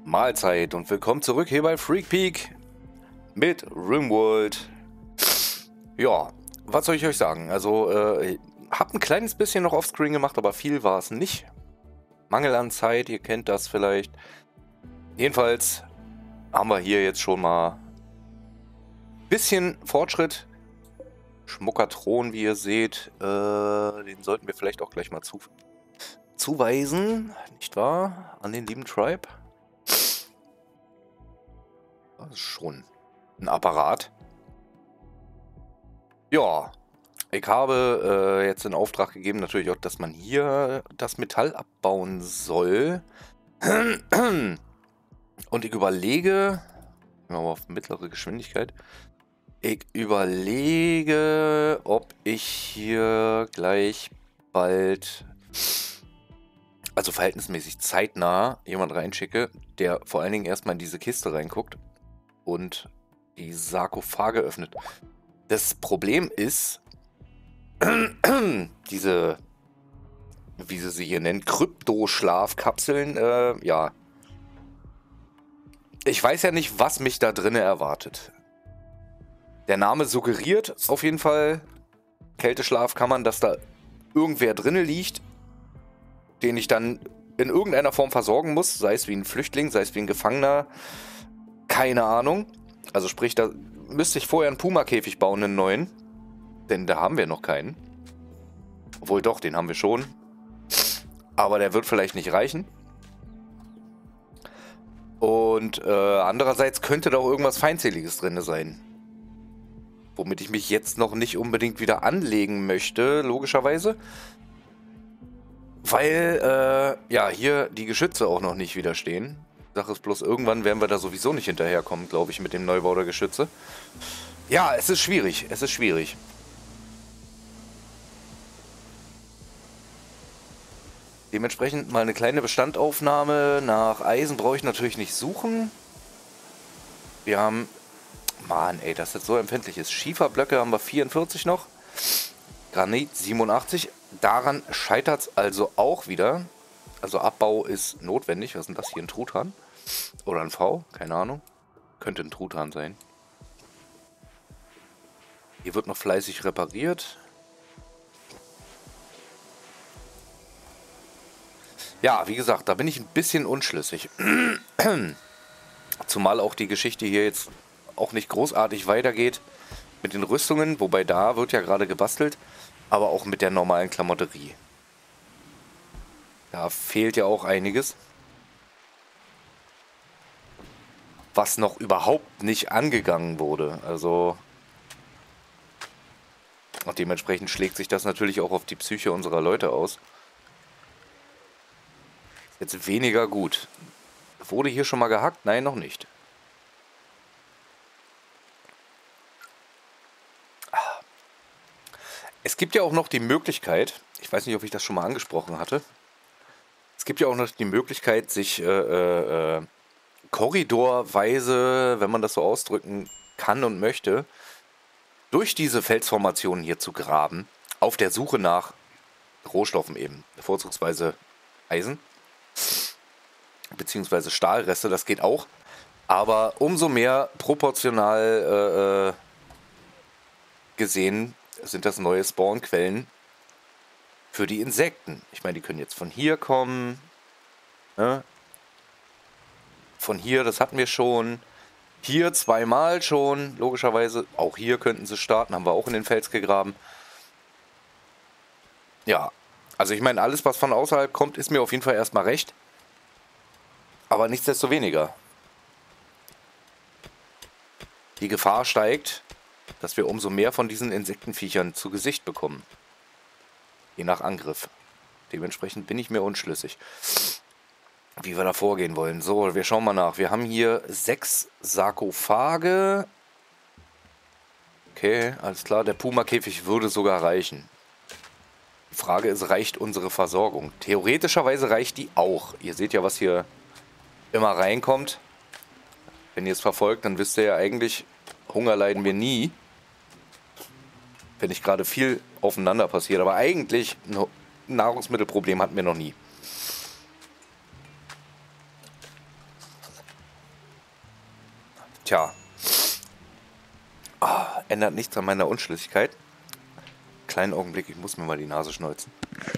Mahlzeit und willkommen zurück hier bei Freak Peak mit RimWorld. Ja, was soll ich euch sagen? Also, hab ein kleines bisschen noch offscreen gemacht, aber viel war es nicht. Mangel an Zeit, ihr kennt das vielleicht. Jedenfalls haben wir hier jetzt schon mal ein bisschen Fortschritt. Schmucker Thron, wie ihr seht, den sollten wir vielleicht auch gleich mal zuweisen, nicht wahr? An den lieben Tribe. Das ist schon ein Apparat. Ja, ich habe jetzt in Auftrag gegeben, natürlich auch, dass man hier das Metall abbauen soll. Und ich überlege, mal auf mittlere Geschwindigkeit, ich überlege, ob ich hier gleich bald, also verhältnismäßig zeitnah, jemand reinschicke, der vor allen Dingen erstmal in diese Kiste reinguckt und die Sarkophage öffnet. Das Problem ist, diese, wie sie hier nennen, Krypto-Schlafkapseln, ja. Ich weiß ja nicht, was mich da drinnen erwartet. Der Name suggeriert auf jeden Fall, Kälteschlafkammern, dass da irgendwer drinnen liegt, den ich dann in irgendeiner Form versorgen muss, sei es wie ein Flüchtling, sei es wie ein Gefangener, keine Ahnung. Also sprich, da müsste ich vorher einen Puma-Käfig bauen, einen neuen, denn da haben wir noch keinen. Obwohl doch, den haben wir schon, aber der wird vielleicht nicht reichen. Und andererseits könnte da auch irgendwas Feindseliges drin sein. Womit ich mich jetzt noch nicht unbedingt wieder anlegen möchte, logischerweise. Weil, ja, hier die Geschütze auch noch nicht wieder stehen. Sache ist bloß, irgendwann werden wir da sowieso nicht hinterherkommen, glaube ich, mit dem Neubau der Geschütze. Ja, es ist schwierig, es ist schwierig. Dementsprechend mal eine kleine Bestandaufnahme. Nach Eisen brauche ich natürlich nicht suchen. Wir haben... Mann, ey, das jetzt so empfindlich ist. Schieferblöcke haben wir 44 noch. Granit 87. Daran scheitert es also auch wieder. Also Abbau ist notwendig. Was ist denn das hier? Ein Truthahn? Oder ein V? Keine Ahnung. Könnte ein Truthahn sein. Hier wird noch fleißig repariert. Ja, wie gesagt, da bin ich ein bisschen unschlüssig. Zumal auch die Geschichte hier jetzt auch nicht großartig weitergeht mit den Rüstungen, wobei da wird ja gerade gebastelt, aber auch mit der normalen Klamotterie. Da fehlt ja auch einiges, was noch überhaupt nicht angegangen wurde. Also und dementsprechend schlägt sich das natürlich auch auf die Psyche unserer Leute aus. Jetzt weniger gut. Wurde hier schon mal gehackt? Nein, noch nicht. Es gibt ja auch noch die Möglichkeit, ich weiß nicht, ob ich das schon mal angesprochen hatte, es gibt ja auch noch die Möglichkeit, sich korridorweise, wenn man das so ausdrücken kann und möchte, durch diese Felsformationen hier zu graben, auf der Suche nach Rohstoffen eben, vorzugsweise Eisen, beziehungsweise Stahlreste, das geht auch, aber umso mehr proportional gesehen sind das neue Spawnquellen für die Insekten. Ich meine, die können jetzt von hier kommen, ne? Von hier, das hatten wir schon, hier zweimal schon, logischerweise, auch hier könnten sie starten, haben wir auch in den Fels gegraben. Ja, also ich meine, alles, was von außerhalb kommt, ist mir auf jeden Fall erstmal recht. Aber nichtsdestoweniger. Die Gefahr steigt, dass wir umso mehr von diesen Insektenviechern zu Gesicht bekommen. Je nach Angriff. Dementsprechend bin ich mir unschlüssig, wie wir da vorgehen wollen. So, wir schauen mal nach. Wir haben hier 6 Sarkophage. Okay, alles klar. Der Puma-Käfig würde sogar reichen. Die Frage ist, reicht unsere Versorgung? Theoretischerweise reicht die auch. Ihr seht ja, was hier immer reinkommt. Wenn ihr es verfolgt, dann wisst ihr ja eigentlich, Hunger leiden wir nie. Wenn nicht gerade viel aufeinander passiert. Aber eigentlich ein Nahrungsmittelproblem hatten wir noch nie. Tja. Ändert nichts an meiner Unschlüssigkeit. Kleinen Augenblick, ich muss mir mal die Nase schneuzen.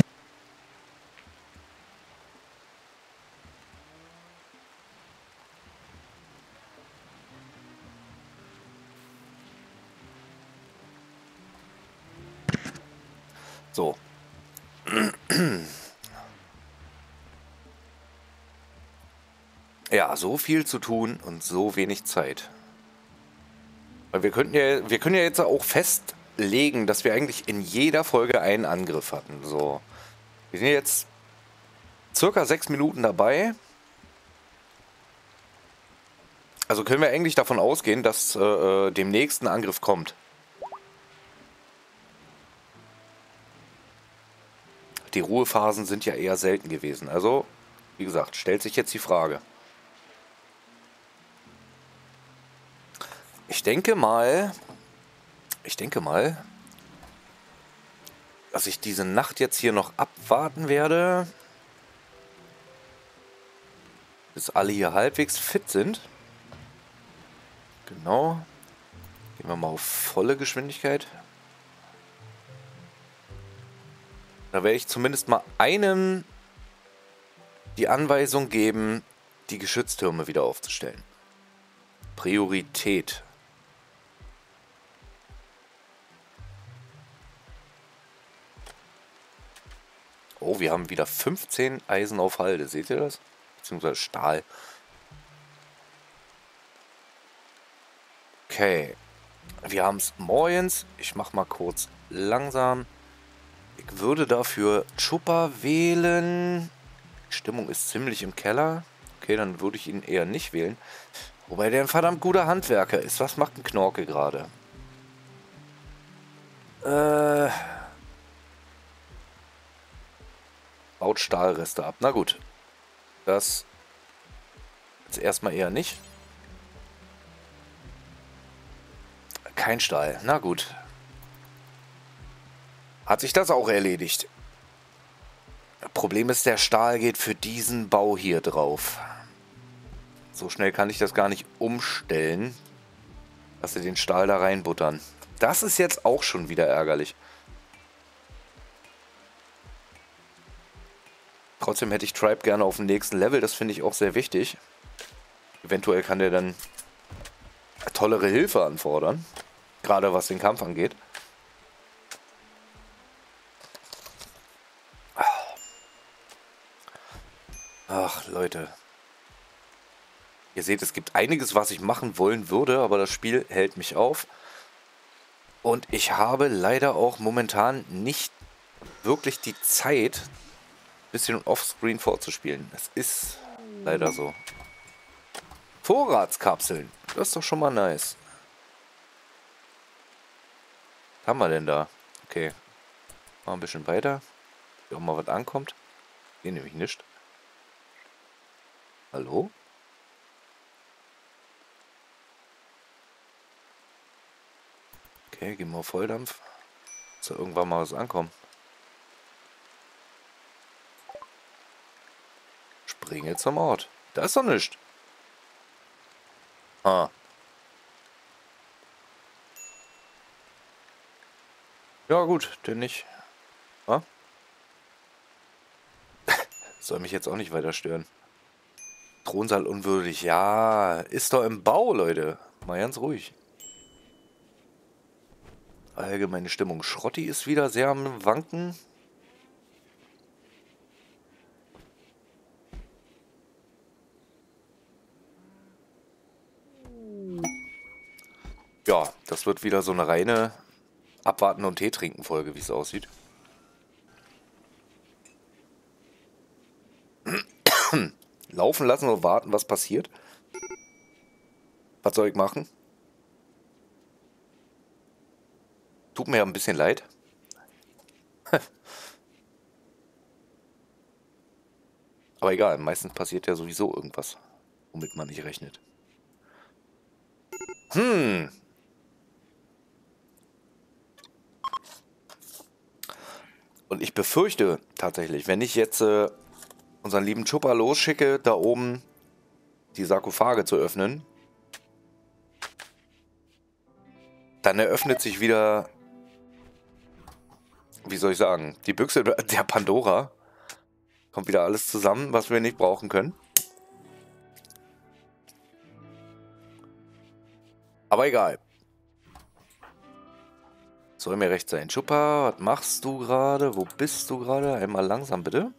So. Ja, so viel zu tun und so wenig Zeit. Weil wir können ja jetzt auch festlegen, dass wir eigentlich in jeder Folge einen Angriff hatten. So. Wir sind jetzt circa 6 Minuten dabei. Also können wir eigentlich davon ausgehen, dass demnächst ein Angriff kommt. Die Ruhephasen sind ja eher selten gewesen. Also, wie gesagt, stellt sich jetzt die Frage. Ich denke mal, dass ich diese Nacht jetzt hier noch abwarten werde, bis alle hier halbwegs fit sind. Genau. Gehen wir mal auf volle Geschwindigkeit. Da werde ich zumindest mal einem die Anweisung geben, die Geschütztürme wieder aufzustellen. Priorität. Oh, wir haben wieder 15 Eisen auf Halde. Seht ihr das? Beziehungsweise Stahl. Okay. Wir haben es morgens. Ich mache mal kurz langsam. Ich würde dafür Chuppa wählen. Die Stimmung ist ziemlich im Keller. Okay, dann würde ich ihn eher nicht wählen. Wobei der ein verdammt guter Handwerker ist. Was macht ein Knorke gerade? Baut Stahlreste ab. Na gut. Das jetzt erstmal eher nicht. Kein Stahl. Na gut. Hat sich das auch erledigt. Problem ist, der Stahl geht für diesen Bau hier drauf. So schnell kann ich das gar nicht umstellen, dass sie den Stahl da reinbuttern. Das ist jetzt auch schon wieder ärgerlich. Trotzdem hätte ich Tribe gerne auf dem nächsten Level. Das finde ich auch sehr wichtig. Eventuell kann der dann tollere Hilfe anfordern. Gerade was den Kampf angeht. Ach, Leute. Ihr seht, es gibt einiges, was ich machen wollen würde, aber das Spiel hält mich auf. Und ich habe leider auch momentan nicht wirklich die Zeit, ein bisschen offscreen vorzuspielen. Es ist leider so. Vorratskapseln. Das ist doch schon mal nice. Was haben wir denn da? Okay. Mal ein bisschen weiter. Hier auch mal was ankommt. Hier nämlich nicht. Hallo? Okay, gehen wir auf Volldampf. Soll irgendwann mal was ankommen. Springe zum Ort. Da ist doch nichts. Ah. Ja gut, denn nicht. Ah? Soll mich jetzt auch nicht weiter stören. Thronsaal unwürdig. Ja, ist doch im Bau, Leute. Mal ganz ruhig. Allgemeine Stimmung. Schrotti ist wieder sehr am Wanken. Ja, das wird wieder so eine reine Abwarten und Tee trinken Folge, wie es aussieht. Laufen lassen und warten, was passiert. Was soll ich machen? Tut mir ja ein bisschen leid. Aber egal, meistens passiert ja sowieso irgendwas, womit man nicht rechnet. Und ich befürchte tatsächlich, wenn ich jetzt unseren lieben Chuppa losschicke, da oben die Sarkophage zu öffnen, Dann eröffnet sich wieder, wie soll ich sagen, die Büchse der Pandora. Kommt wieder alles zusammen, was wir nicht brauchen können. Aber egal. Soll mir recht sein. Chupa, was machst du gerade? Wo bist du gerade? Einmal langsam, bitte.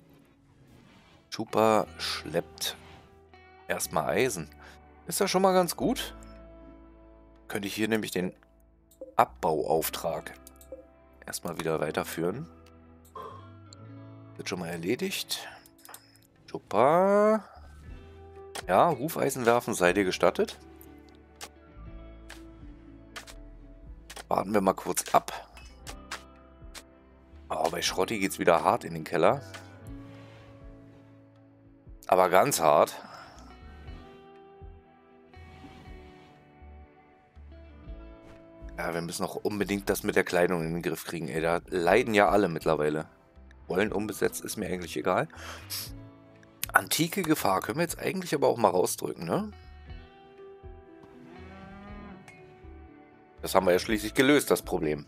Chupa schleppt erstmal Eisen. Ist ja schon mal ganz gut. Könnte ich hier nämlich den Abbauauftrag erstmal wieder weiterführen. Wird schon mal erledigt. Chupa. Ja, Hufeisen werfen sei dir gestattet. Warten wir mal kurz ab. Oh, bei Schrotti geht es wieder hart in den Keller. Aber ganz hart. Ja, wir müssen auch unbedingt das mit der Kleidung in den Griff kriegen. Ey, da leiden ja alle mittlerweile. Wollen unbesetzt ist mir eigentlich egal. Antike Gefahr können wir jetzt eigentlich aber auch mal rausdrücken, ne? Das haben wir ja schließlich gelöst, das Problem.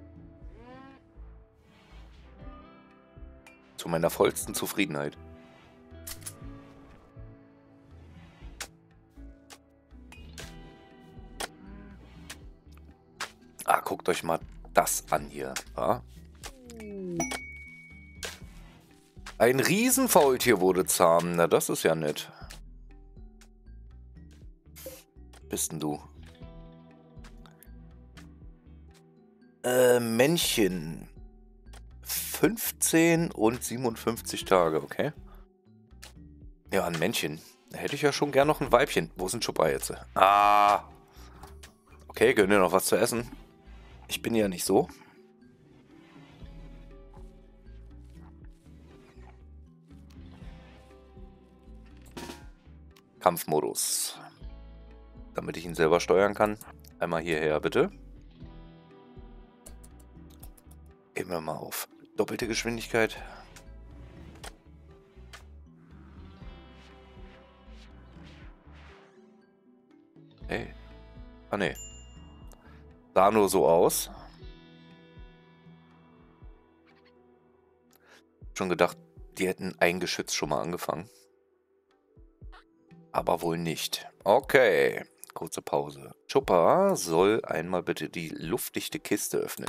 Zu meiner vollsten Zufriedenheit. Ah, guckt euch mal das an hier. Ja? Ein Riesenfaultier wurde zahm. Na, das ist ja nett. Bist denn du? Männchen. 15 und 57 Tage, okay. Ja, ein Männchen. Da hätte ich ja schon gern noch ein Weibchen. Wo ist ein Chupa jetzt? Ah. Okay, gönn dir noch was zu essen. Ich bin ja nicht so. Kampfmodus. Damit ich ihn selber steuern kann. Einmal hierher, bitte. Gehen wir mal auf doppelte Geschwindigkeit. Hey. Ah, ne. Sah nur so aus. Schon gedacht, die hätten ein Geschütz schon mal angefangen. Aber wohl nicht. Okay. Kurze Pause. Chupa soll einmal bitte die luftdichte Kiste öffnen.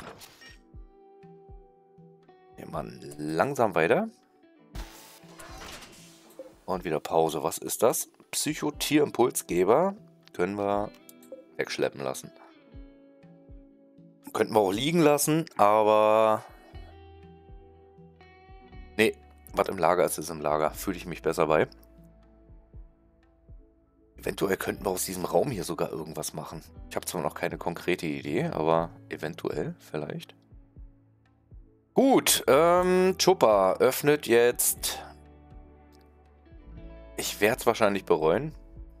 Nehmen wir langsam weiter. Und wieder Pause. Was ist das? Psychotierimpulsgeber. Können wir wegschleppen lassen. Könnten wir auch liegen lassen, aber... Nee, was im Lager ist, ist im Lager. Fühle ich mich besser bei. Eventuell könnten wir aus diesem Raum hier sogar irgendwas machen. Ich habe zwar noch keine konkrete Idee, aber eventuell vielleicht. Gut, Chupa öffnet jetzt... Ich werde es wahrscheinlich bereuen.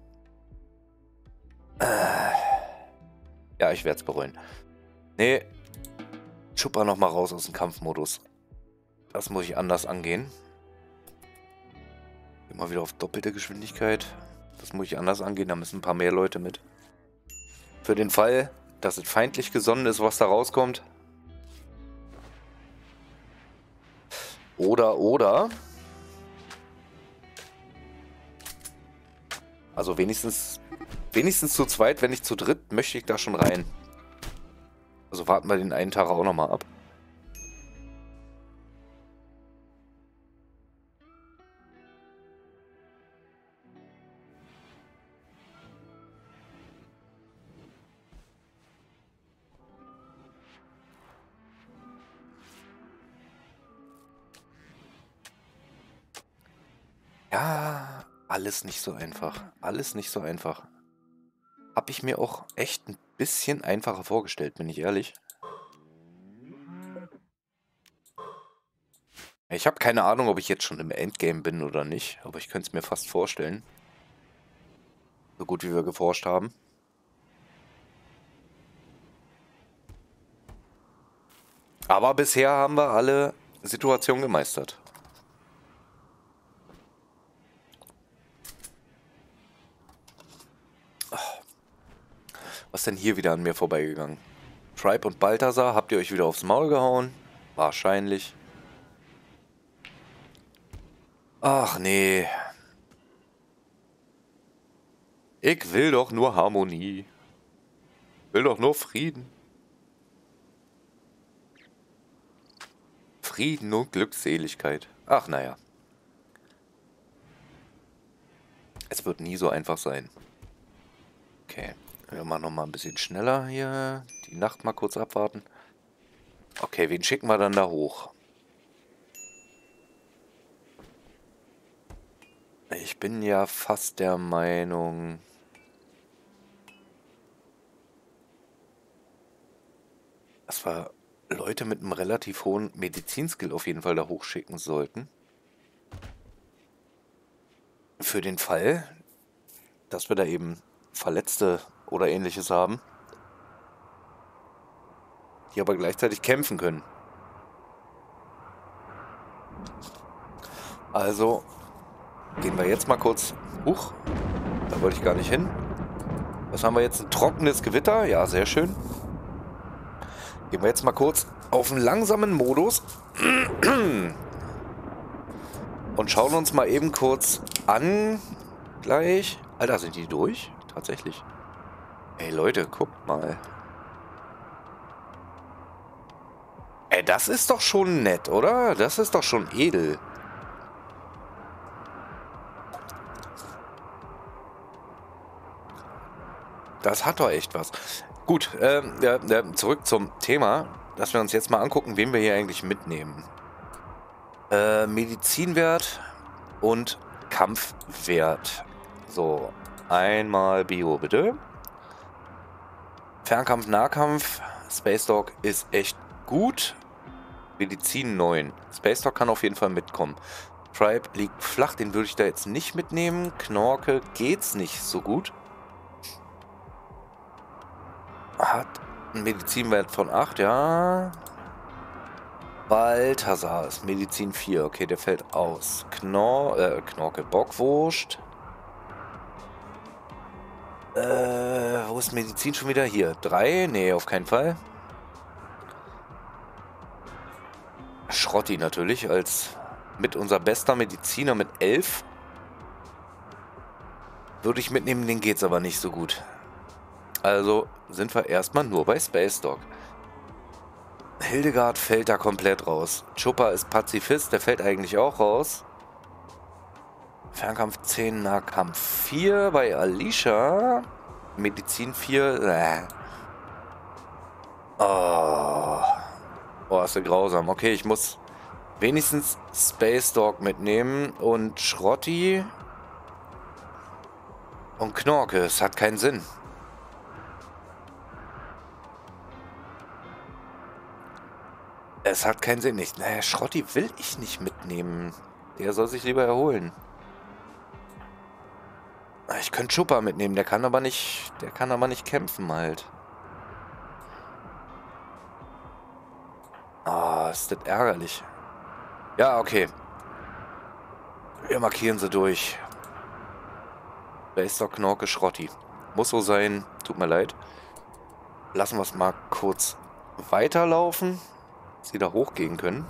Ja, ich werde es bereuen. Nee, Chupa nochmal raus aus dem Kampfmodus. Das muss ich anders angehen. Immer wieder auf doppelte Geschwindigkeit. Das muss ich anders angehen, da müssen ein paar mehr Leute mit. Für den Fall, dass es feindlich gesonnen ist, was da rauskommt. Oder. Also wenigstens zu zweit, wenn nicht zu dritt, möchte ich da schon rein. Also warten wir den einen Tag auch nochmal ab. Ja, alles nicht so einfach. Alles nicht so einfach. Habe ich mir auch echt ein bisschen einfacher vorgestellt, bin ich ehrlich. Ich habe keine Ahnung, ob ich jetzt schon im Endgame bin oder nicht, aber ich könnte es mir fast vorstellen. So gut wie wir geforscht haben. Aber bisher haben wir alle Situationen gemeistert. Was ist denn hier wieder an mir vorbeigegangen? Tribe und Balthasar, habt ihr euch wieder aufs Maul gehauen? Wahrscheinlich. Ach nee. Ich will doch nur Harmonie. Will doch nur Frieden. Frieden und Glückseligkeit. Ach naja. Es wird nie so einfach sein. Okay. Wir machen nochmal ein bisschen schneller hier. Die Nacht mal kurz abwarten. Okay, wen schicken wir dann da hoch? Ich bin ja fast der Meinung... dass wir Leute mit einem relativ hohen Medizinskill auf jeden Fall da hochschicken sollten. Für den Fall, dass wir da eben Verletzte oder ähnliches haben, die aber gleichzeitig kämpfen können. Also gehen wir jetzt mal kurz... Huch, da wollte ich gar nicht hin. Was haben wir jetzt? Ein trockenes Gewitter? Ja, sehr schön. Gehen wir jetzt mal kurz auf einen langsamen Modus und schauen uns mal eben kurz an. Gleich. Alter, sind die durch? Tatsächlich. Ey, Leute, guckt mal. Ey, das ist doch schon nett, oder? Das ist doch schon edel. Das hat doch echt was. Gut, zurück zum Thema, dass wir uns jetzt mal angucken, wen wir hier eigentlich mitnehmen. Medizinwert und Kampfwert. So, einmal Bio, bitte. Fernkampf, Nahkampf. Space Dog ist echt gut. Medizin 9. Space Dog kann auf jeden Fall mitkommen. Tribe liegt flach, den würde ich da jetzt nicht mitnehmen. Knorke geht's nicht so gut. Hat einen Medizinwert von 8, ja. Balthasar ist Medizin 4. Okay, der fällt aus. Knorke, Bockwurst. Wo ist Medizin schon wieder? Hier. 3? Nee, auf keinen Fall. Schrotti natürlich als mit unser bester Mediziner mit 11. Würde ich mitnehmen, den geht's aber nicht so gut. Also sind wir erstmal nur bei Space Dog. Hildegard fällt da komplett raus. Chopper ist Pazifist, der fällt eigentlich auch raus. Fernkampf 10, Nahkampf 4 bei Alicia. Medizin 4. Oh, ist ja grausam. Okay, ich muss wenigstens Space Dog mitnehmen und Schrotti und Knorke. Es hat keinen Sinn. Es hat keinen Sinn. Nicht. Naja, Schrotti will ich nicht mitnehmen. Der soll sich lieber erholen. Ich könnte Chopper mitnehmen, der kann aber nicht kämpfen halt. Ah, ist das ärgerlich. Ja, okay. Wir markieren sie durch. Space Dog, Knorke, Schrotti. Muss so sein. Tut mir leid. Lassen wir es mal kurz weiterlaufen. Dass sie da hochgehen können.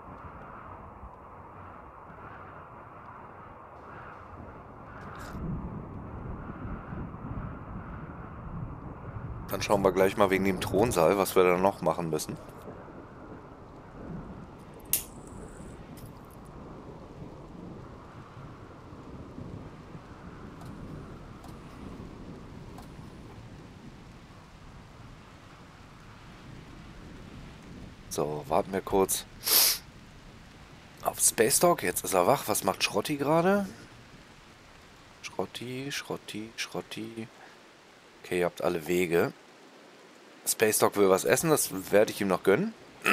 Dann schauen wir gleich mal wegen dem Thronsaal, was wir da noch machen müssen. So, warten wir kurz auf Space Dog. Jetzt ist er wach. Was macht Schrotti gerade? Schrotti. Okay, ihr habt alle Wege. Space Dog will was essen, das werde ich ihm noch gönnen.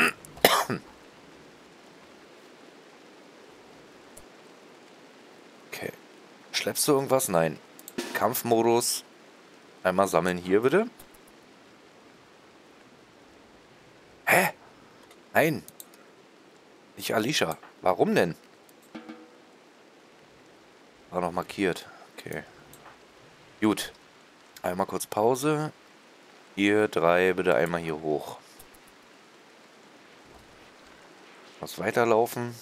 Okay. Schleppst du irgendwas? Nein. Kampfmodus. Einmal sammeln hier, bitte. Hä? Nein. Nicht Alicia. Warum denn? War noch markiert. Okay. Gut. Einmal kurz Pause. Ihr drei bitte einmal hier hoch. Was weiterlaufen.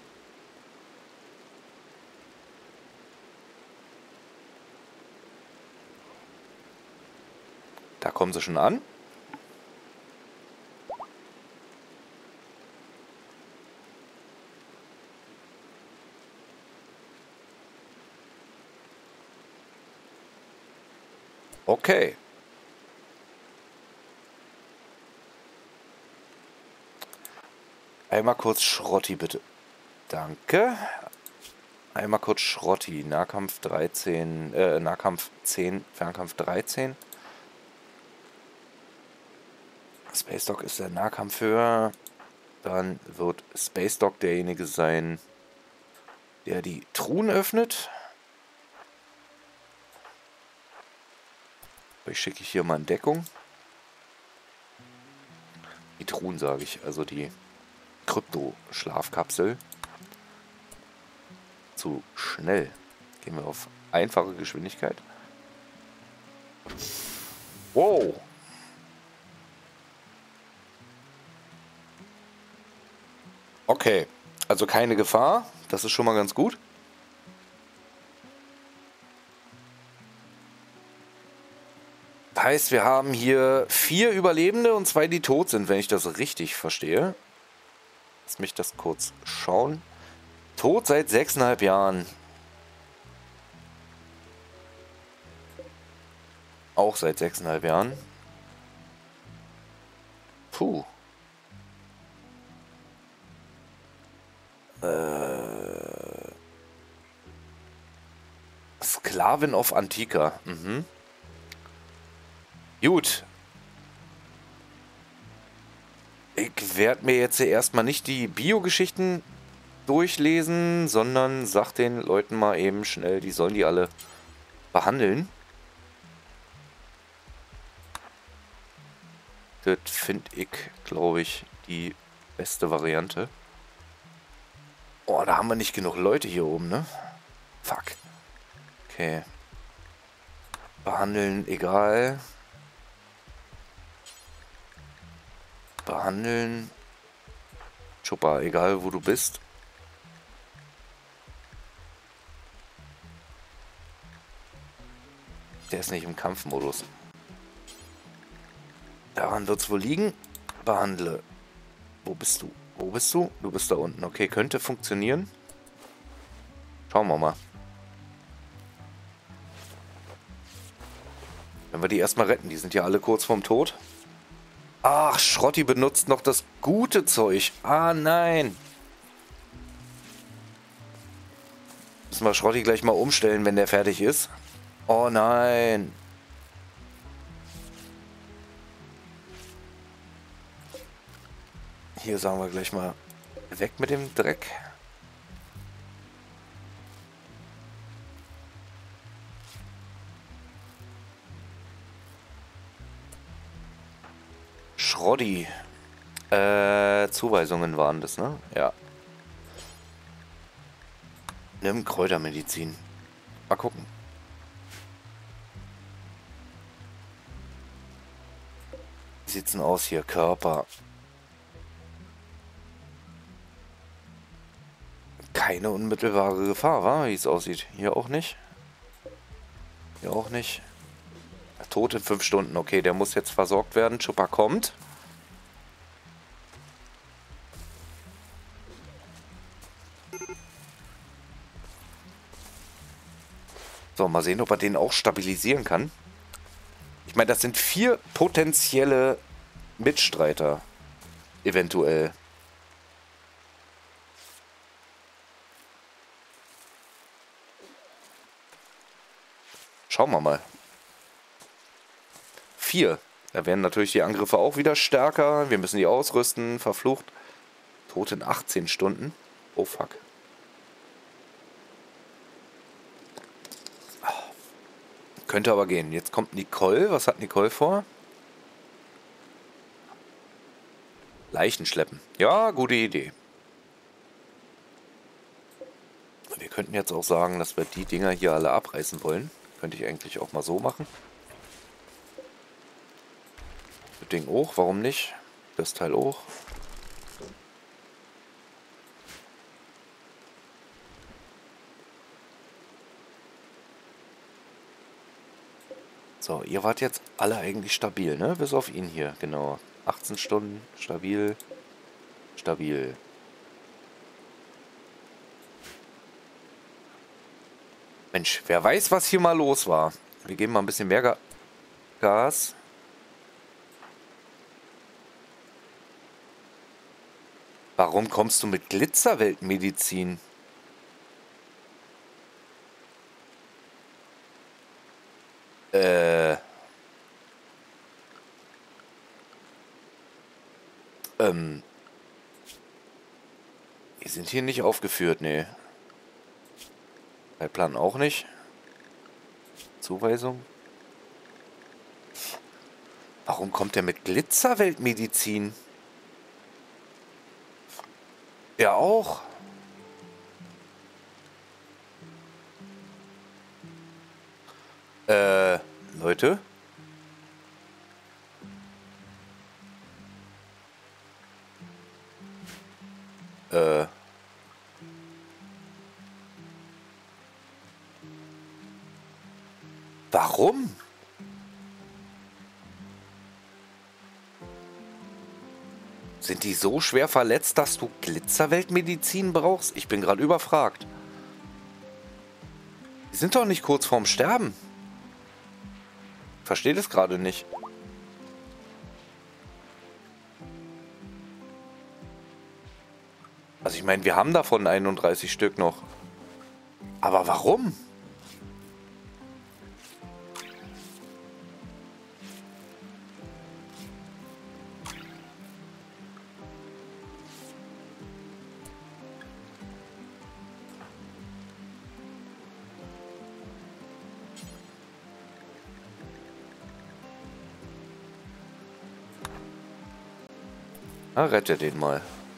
Da kommen sie schon an. Okay. Einmal kurz Schrotti, bitte. Danke. Einmal kurz Schrotti. Nahkampf 13, Nahkampf 10, Fernkampf 13. Space Dog ist der Nahkampfhörer. Dann wird Space Dog derjenige sein, der die Truhen öffnet. Ich schicke hier mal in Deckung. Die Truhen sage ich, also die Krypto-Schlafkapsel. Zu schnell. Gehen wir auf einfache Geschwindigkeit. Wow. Okay, also keine Gefahr. Das ist schon mal ganz gut. Heißt, wir haben hier 4 Überlebende und 2, die tot sind, wenn ich das richtig verstehe. Lass mich das kurz schauen. Tot seit 6,5 Jahren. Auch seit 6,5 Jahren. Puh. Sklavin of Antica. Mhm. Gut. Ich werde mir jetzt erstmal nicht die Bio-Geschichten durchlesen, sondern sag den Leuten mal eben schnell, die sollen die alle behandeln. Das finde ich, glaube ich, die beste Variante. Oh, da haben wir nicht genug Leute hier oben, ne? Fuck. Okay. Behandeln, egal. Behandeln. Chopper, egal wo du bist. Der ist nicht im Kampfmodus. Daran wird es wohl liegen. Behandle. Wo bist du? Wo bist du? Du bist da unten. Okay, könnte funktionieren. Schauen wir mal. Wenn wir die erstmal retten. Die sind ja alle kurz vorm Tod. Ach, Schrotti benutzt noch das gute Zeug. Ah, nein. Müssen wir Schrotti gleich mal umstellen, wenn der fertig ist. Oh nein. Hier sagen wir gleich mal weg mit dem Dreck. Schrotti. Zuweisungen waren das, ne? Ja. Nimm Kräutermedizin. Mal gucken. Wie sieht's denn aus hier? Körper. Keine unmittelbare Gefahr, wa? Wie es aussieht. Hier auch nicht. Hier auch nicht. Tot in 5 Stunden. Okay, der muss jetzt versorgt werden. Chopper kommt. So, mal sehen, ob er den auch stabilisieren kann. Ich meine, das sind 4 potenzielle Mitstreiter. Eventuell. Schauen wir mal. 4. Da werden natürlich die Angriffe auch wieder stärker. Wir müssen die ausrüsten. Verflucht. Tot in 18 Stunden. Oh fuck. Könnte aber gehen. Jetzt kommt Nicole. Was hat Nicole vor? Leichen schleppen. Ja, gute Idee. Wir könnten jetzt auch sagen, dass wir die Dinger hier alle abreißen wollen. Könnte ich eigentlich auch mal so machen. Ding auch, warum nicht? Das Teil auch. So, ihr wart jetzt alle eigentlich stabil, ne? Bis auf ihn hier, genau. 18 Stunden, stabil, stabil. Mensch, wer weiß, was hier mal los war. Wir geben mal ein bisschen mehr Gas. Warum kommst du mit Glitzerweltmedizin? Die sind hier nicht aufgeführt, nee. Bei Plan auch nicht. Zuweisung. Warum kommt der mit Glitzerweltmedizin? Er auch. Leute? Warum? Sind die so schwer verletzt, dass du Glitzerweltmedizin brauchst? Ich bin gerade überfragt. Die sind doch nicht kurz vorm Sterben. Verstehe das gerade nicht. Also ich meine, wir haben davon 31 Stück noch. Aber warum? Na, rette den mal.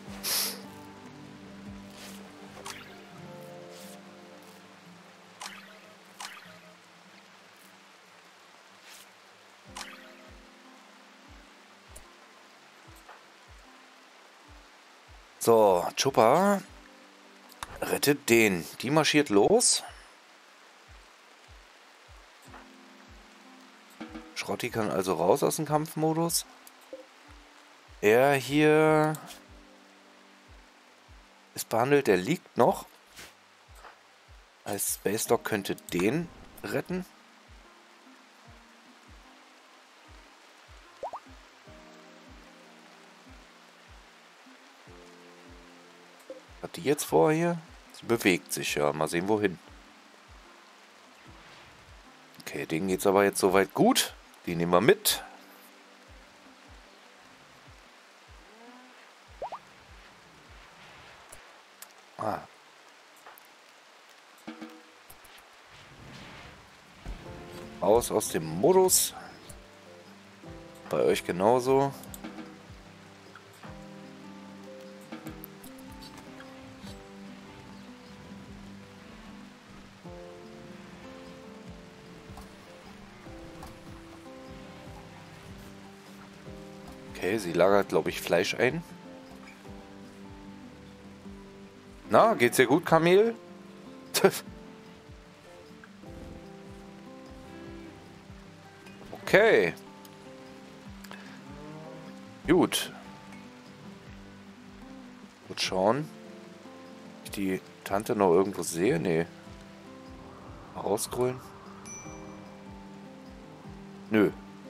So, Chopper rettet den. Die marschiert los. Schrotti kann also raus aus dem Kampfmodus. Er hier ist behandelt, der liegt noch. Als Space Dog könnte den retten. Was hat die jetzt vor hier? Sie bewegt sich, ja. Mal sehen, wohin. Okay, denen geht's aber jetzt soweit gut. Die nehmen wir mit. Ah. Aus dem Modus. Bei euch genauso. Okay, sie lagert, glaube ich, Fleisch ein. Na, geht's dir gut, Kamel? Okay. Gut. Gut schauen. Ich die Tante noch irgendwo sehe? Nee. Rausscrollen. Nö.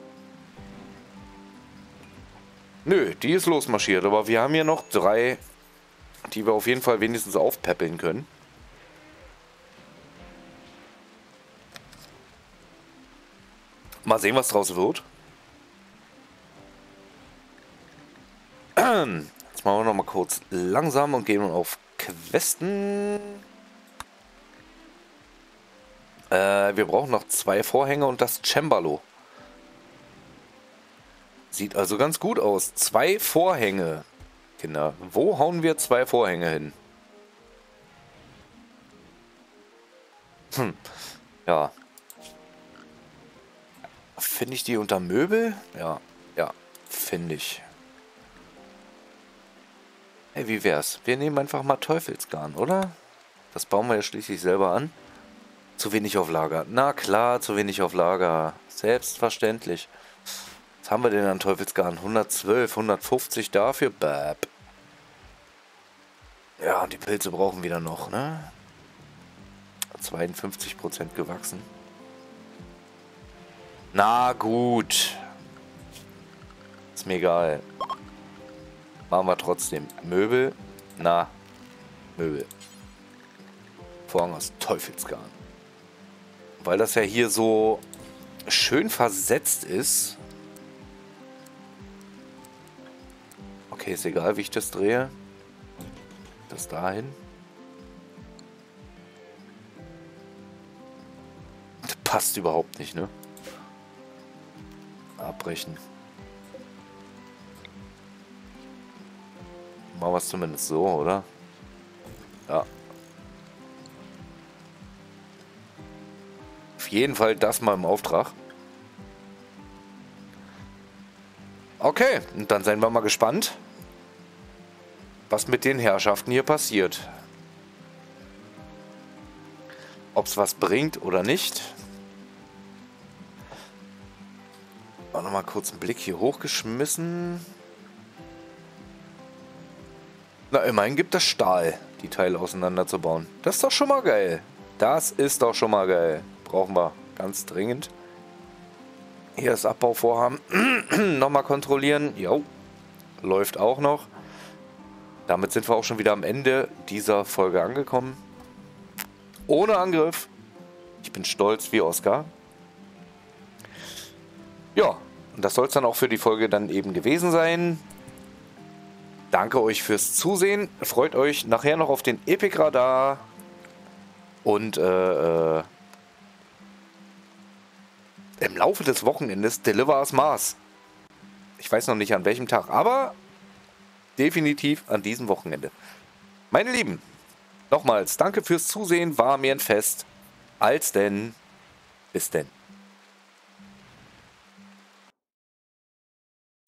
Nö, die ist losmarschiert. Aber wir haben hier noch 3, die wir auf jeden Fall wenigstens aufpäppeln können. Mal sehen, was draus wird. Jetzt machen wir noch mal kurz langsam und gehen auf Questen. Wir brauchen noch 2 Vorhänge und das Cembalo. Sieht also ganz gut aus. 2 Vorhänge. Kinder, wo hauen wir 2 Vorhänge hin? Ja. Finde ich die unter Möbel? Ja. Ja. finde ich. Hey, wie wär's? Wir nehmen einfach mal Teufelsgarn, oder? Das bauen wir ja schließlich selber an. Zu wenig auf Lager. Na klar, zu wenig auf Lager. Selbstverständlich. Was haben wir denn an Teufelsgarn? 112, 150 dafür? Bäb. Ja, und die Pilze brauchen wieder noch, ne? 52% gewachsen. Na gut. Ist mir egal. Machen wir trotzdem. Möbel. Na. Möbel. Vorhang aus Teufelsgarn. Weil das ja hier so schön versetzt ist. Okay, ist egal, wie ich das drehe. Das dahin. Das passt überhaupt nicht, ne? Abbrechen. Machen wir es zumindest so, oder? Ja. Auf jeden Fall das mal im Auftrag. Okay, und dann seien wir mal gespannt, was mit den Herrschaften hier passiert. Ob es was bringt oder nicht. Auch noch mal kurz einen Blick hier hochgeschmissen. Na, immerhin gibt es Stahl, die Teile auseinanderzubauen. Das ist doch schon mal geil. Das ist doch schon mal geil. Brauchen wir ganz dringend. Hier das Abbauvorhaben. Nochmal kontrollieren. Jo. Läuft auch noch. Damit sind wir auch schon wieder am Ende dieser Folge angekommen. Ohne Angriff. Ich bin stolz wie Oscar. Ja, und das soll es dann auch für die Folge dann eben gewesen sein. Danke euch fürs Zusehen. Freut euch nachher noch auf den Epic Radar. Und im Laufe des Wochenendes Deliver Mars. Ich weiß noch nicht an welchem Tag, aber definitiv an diesem Wochenende. Meine Lieben, nochmals danke fürs Zusehen. War mir ein Fest. Als denn. Bis denn.